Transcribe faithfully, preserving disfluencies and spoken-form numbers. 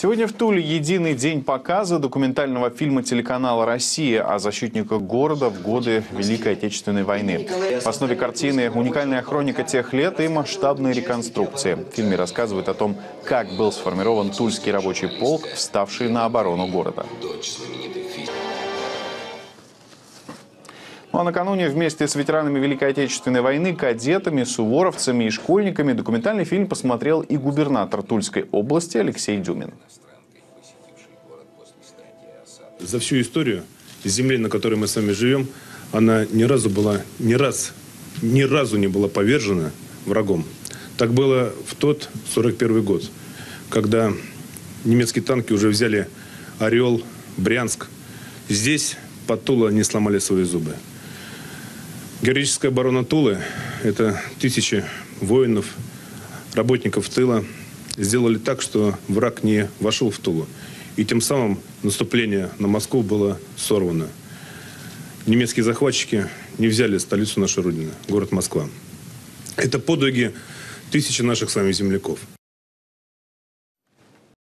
Сегодня в Туле единый день показа документального фильма телеканала «Россия» о защитниках города в годы Великой Отечественной войны. В основе картины уникальная хроника тех лет и масштабные реконструкции. В фильме рассказывают о том, как был сформирован Тульский рабочий полк, вставший на оборону города. Ну а накануне вместе с ветеранами Великой Отечественной войны, кадетами, суворовцами и школьниками документальный фильм посмотрел и губернатор Тульской области Алексей Дюмин. За всю историю земли, на которой мы с вами живем, она ни разу была, ни раз, ни разу не была повержена врагом. Так было в тот сорок первый год, когда немецкие танки уже взяли Орел, Брянск. Здесь под Тула не сломали свои зубы. Героическая оборона Тулы – это тысячи воинов, работников тыла сделали так, что враг не вошел в Тулу. И тем самым наступление на Москву было сорвано. Немецкие захватчики не взяли столицу нашей Родины, город Москва. Это подвиги тысячи наших с вами земляков.